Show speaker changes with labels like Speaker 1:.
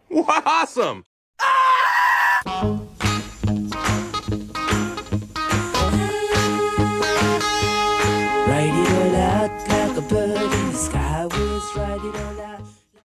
Speaker 1: Awesome!
Speaker 2: Write it all out like a bird in the sky was. Write it all out.